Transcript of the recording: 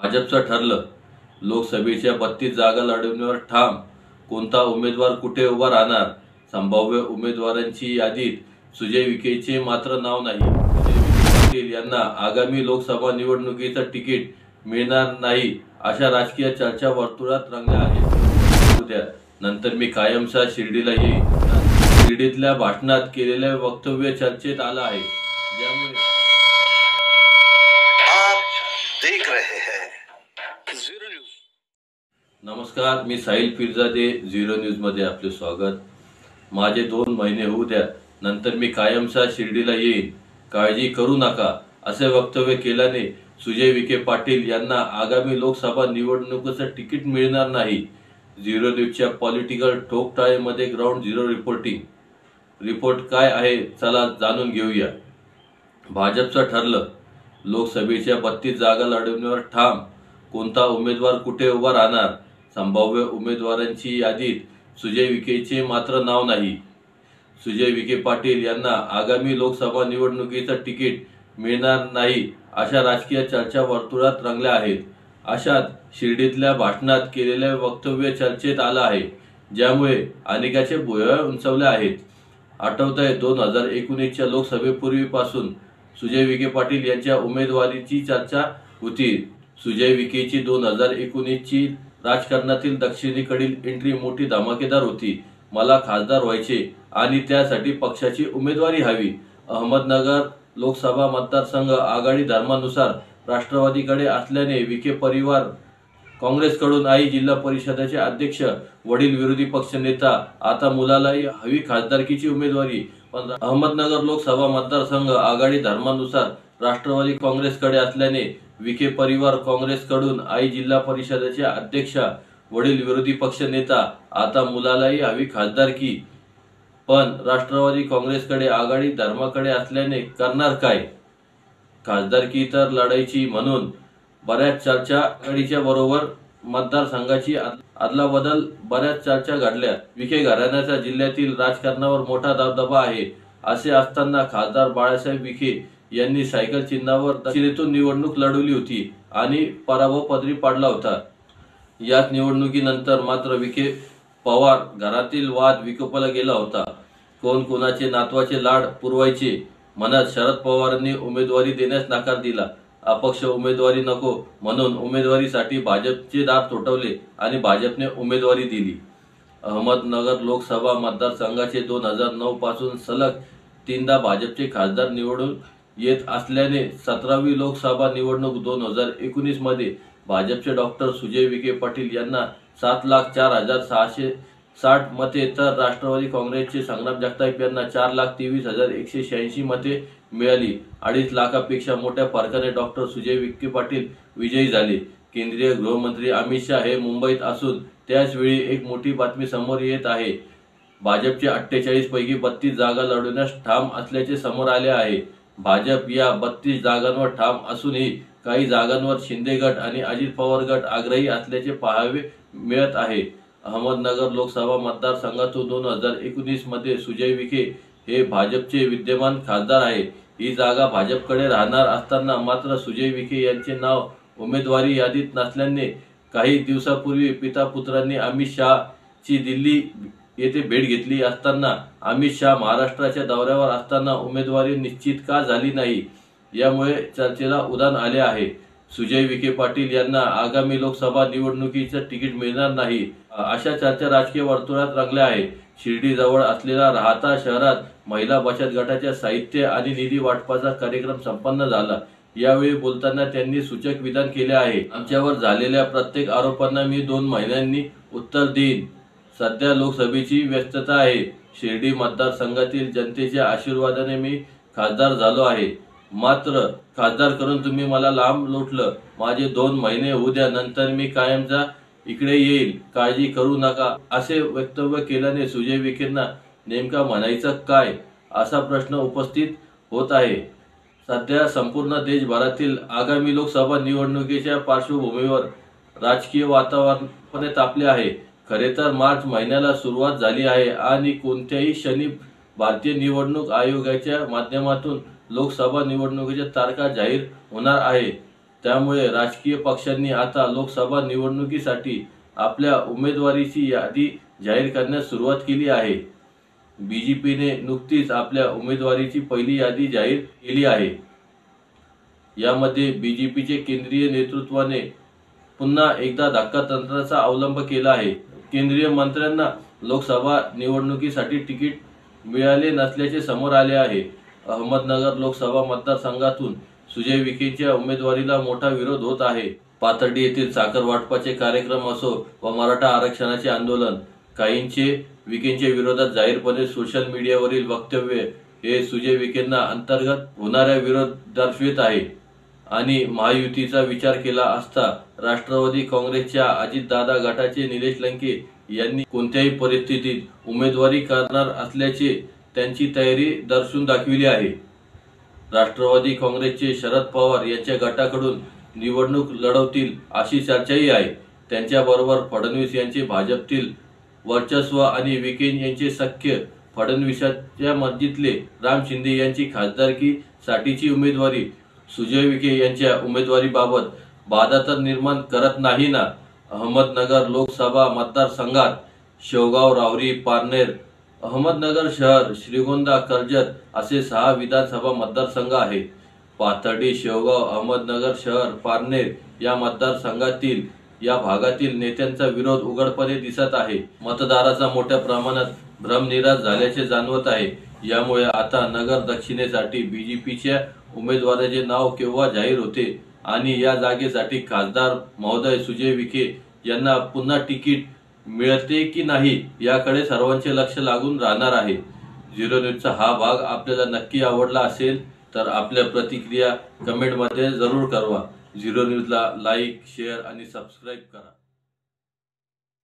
भाजपचं ठरलं. लोकसभेच्या 32 जागा लढवण्यावर ठाम. कोणता उमेदवार कुठे उभा राहणार? संभाव्य उमेदवारांची यादीत सुजय विखेचे मात्र नाव नाही. सुजय विखे पाटील यांना आगामी लोकसभा निवडणुकीचं तिकीट मिळणार नाही अशा राजकीय चर्चा वर्तुळात रंगल्या आहेत. उद्या नंतर मी कायमचा शिर्डीला येईन. शिर्डीतल्या भाषणात केलेले वक्तव्य चर्चेत आलं आहे, ज्यामुळे देख रहे हैं झीरो न्यूज. नमस्कार, मी साहिल पिरजादे. झीरो न्यूज मध्ये आपले स्वागत. माझे 2 महिने होऊ द्या, नंतर मी कायमचा शिर्डीला येईन, काळजी करू नका असे वक्तव्य केल्याने सुजय विखे पाटील यांना आगामी लोकसभा निवडणुकीचं तिकीट मिळणार नाही. झीरो न्यूजच्या पॉलिटिकल ठोकताळेमध्ये ग्राउंड झिरो रिपोर्ट काय आहे, चला जाणून घेऊया. भाजपचं ठरलं. लोकसभेच्या 32 जागा लढवण्यावर ठाम. कोणता उमेदवार कुठे उभा राहणार? संभाव्य उमेदवारांची यादीत सुजय विखेचे मात्र नाव नाही. सुजय विखे पाटील यांना आगामी लोकसभा निवडणुकीचं तिकीट मिळणार नाही अशा राजकीय चर्चा वर्तुळात रंगल्या आहेत. अशात शिर्डीतल्या भाषणात केलेले वक्तव्य चर्चेत आलं आहे, ज्यामुळे अनेकाचे भुवया उंचावले आहेत. आठवतंय 2019च्या लोकसभेपूर्वीपासून सुजय विखे पाटील यांच्या उमेदवारीची चर्चा होती. सुजय विखेची 2019ची राजकारणातील दक्षिणेकडील एंट्री मोठी धमाकेदार होती. मला खासदार व्हायचे आणि त्यासाठी पक्षाची उमेदवारी हवी. अहमदनगर लोकसभा मतदारसंघ आघाडी धर्मानुसार राष्ट्रवादीकडे असल्याने विखे परिवार काँग्रेसकडून आई, जिल्हा परिषदेचे अध्यक्ष, वडील विरोधी पक्षनेता, आता मुलालाही हवी खासदारकीची उमेदवारी. पण अहमदनगर लोकसभा मतदारसंघ आघाडी धर्मानुसार राष्ट्रवादी काँग्रेसकडे असल्याने विखे परिवार काँग्रेसकडून आई, जिल्हा परिषदेचे अध्यक्ष, वडील विरोधी पक्षनेता, आता मुलालाही हवी खासदारकी. पण राष्ट्रवादी काँग्रेसकडे आघाडी धर्माकडे असल्याने करणार काय? खासदारकी तर लढायची म्हणून बऱ्याच चर्चा. आघाडीच्या बरोबर मतदारसंघाची अदलाबदल बऱ्याच चर्चा घडल्या. विखे घराण्याचा जिल्ह्यातील राजकारणावर मोठा दबदबा आहे. असे असताना खासदार बाळासाहेब विखे यांनी सायकल चिन्हावर दक्षिणेतून निवडणूक लढवली होती आणि पराभव पदरी पाडला होता. याच निवडणुकीनंतर मात्र विखे पवार घरातील वाद विकोपाला गेला होता. कोण कोणाचे नातवाचे लाड पुरवायचे म्हणत शरद पवारांनी उमेदवारी देण्यास नकार दिला. अपक्ष उमेदवारी नको म्हणून उमेदवारीसाठी भाजपचे दार थोठवले आणि भाजपने उमेदवारी दिली. अहमदनगर लोकसभा मतदारसंघाचे 2009 पासून सलग 3दा भाजपचे खासदार निवडून येत असल्याने 17वी लोकसभा निवडणूक 2019 मध्ये भाजपचे डॉक्टर सुजय विखे पाटील यांना 7,04,660 मते तर राष्ट्रवादी काँग्रेसचे संग्राम जगताप यांना 4,23,186 मते मिळाली. 2.5 लाखापेक्षा मोठ्या फरकाने डॉक्टर सुजय विखे पाटील विजयी झाले. केंद्रीय गृहमंत्री अमित शहा हे मुंबईत असून त्याच वेळी एक मोठी बातमी समोर येत आहे. भाजपचे 48 पैकी 32 जागा लढवण्यास ठाम असल्याचे समोर आले आहे. भाजप या 32 जागांवर ठाम असूनही काही जागांवर शिंदे गट आणि अजित पवार गट आग्रही असल्याचे पाहावे मिळत आहे. अहमदनगर लोकसभा मतदारसंघातून 2019 मध्ये सुजय विखे हे भाजपचे विद्यमान खासदार आहे. ही जागा भाजपकडे राहणार असताना मात्र सुजय विखे यांचे नाव उमेदवारी यादीत नसल्याने काही दिवसापूर्वी पिता पुत्रांनी अमित शहाची दिल्ली येथे भेट घेतली असताना अमित शहा महाराष्ट्राच्या दौऱ्यावर असताना उमेदवारी निश्चित का झाली नाही, यामुळे चर्चेला उधाण आले आहे. सुजय विखे पाटील यांना आगामी लोकसभा निवडणुकीचं तिकीट मिळणार नाही अशा चर्चा राजकीय वर्तुळात रंगल्या आहेत. शिर्डी जवळ असलेल्या राहाता शहरात महिला बचत गटाच्या साहित्य आणि निधी वाटपाचा कार्यक्रम संपन्न झाला. यावेळी बोलताना त्यांनी सूचक विधान केले आहे. आमच्यावर झालेल्या प्रत्येक आरोपांना मी 2 महिन्यांनी उत्तर देईन. सध्या लोकसभेची व्यस्तता आहे. शिर्डी मतदारसंघातील जनतेच्या आशीर्वादाने मी खासदार झालो आहे. मात्र खासदार करून तुम्ही मला लांब लोटलं. माझे 2 महिने होऊ द्या, नंतर मी कायमचा इकडे येईल, काळजी करू नका असे वक्तव्य केल्याने सुजय विखेंना नेमका म्हणायचं काय असा प्रश्न उपस्थित होत आहे. सध्या संपूर्ण देशभरातील आगामी लोकसभा निवडणुकीच्या पार्श्वभूमीवर राजकीय वातावरण तापले आहे. खरे तर मार्च महिन्याला सुरुवात झाली आहे आणि कोणत्याही क्षणी भारतीय निवडणूक आयोगाच्या माध्यमातून लोकसभा निवडणुकीच्या तारखा जाहीर होणार आहे. त्यामुळे राजकीय पक्षांनी आता लोकसभा निवडणुकीसाठी आपल्या उमेदवारीची यादी जाहीर करण्यास सुरुवात केली आहे। बीजेपीने नुकतीच आपल्या उमेदवारीची पहिली यादी जाहीर केली आहे। यामध्ये बीजेपीचे केंद्रीय नेतृत्वाने पुन्हा एकदा धक्कातंत्राचा अवलंब केला आहे। केंद्रीय मंत्र्यांना लोकसभा निवडणुकीसाठी तिकीट मिळाले नसल्याचे समोर आले आहे। अहमदनगर लोकसभा मतदारसंघातून सुजय विखेंच्या उमेदवारीला मोठा विरोध होत आहे। पाथर्डी येथील साखर वाटपाचे कार्यक्रम असो व मराठा आरक्षणाचे आंदोलन, काहींचे विखेंच्या विरोधात जाहीरपणे सोशल मीडियावरील वक्तव्य हे सुजय विखेंना अंतर्गत होणारा विरोध दर्शवित आहे आणि महायुतीचा विचार केला असता राष्ट्रवादी काँग्रेसच्या अजितदादा गटाचे निलेश लंके यांनी कोणत्याही परिस्थितीत उमेदवारी करणार असल्याचे त्यांची तयारी दर्शवून दाखविली आहे। राष्ट्रवादी काँग्रेसचे शरद पवार यांच्या गटाकडून निवडणूक लढवतील अशी चर्चाही आहे। त्यांच्याबरोबर फडणवीस यांचे भाजपतील वर्चस्व आणि विखे यांचे सख्य, फडणवीसांच्या मर्जीतले राम शिंदे यांची खासदारकी साठीची उमेदवारी सुजय विखे यांच्या उमेदवारीबाबत बाधा तर निर्माण करत नाही ना। अहमदनगर लोकसभा मतदारसंघात शेवगाव, राहुरी, पारनेर, अहमदनगर शहर, श्रीगोंदा, कर्जत असे 6 विधानसभा मतदारसंघ आहेत। पाथर्डी, शेवगाव, अहमदनगर शहर, पारनेर या मतदारसंघातील या भागातील नेत्यांचा विरोध उघडपणे दिसत आहे। मतदाराचा मोठ्या प्रमाणात भ्रमनिरास झाल्याचे जाणवत आहे। यामुळे आता नगर दक्षिणेसाठी बीजेपीच्या उमेदवाराचे नाव केव्हा जाहीर होते आणि या जागेसाठी खासदार महोदय सुजय विखे यांना पुन्हा तिकीट मिळते की नाही याकडे सर्वांचे लक्ष लागून राहणार आहे। झिरो न्यूजचा हा भाग आपल्याला नक्की आवडला असेल तर आपल्या प्रतिक्रिया कमेंटमध्ये जरूर कळवा। झिरो न्यूजला लाईक, शेअर आणि सबस्क्राईब करा।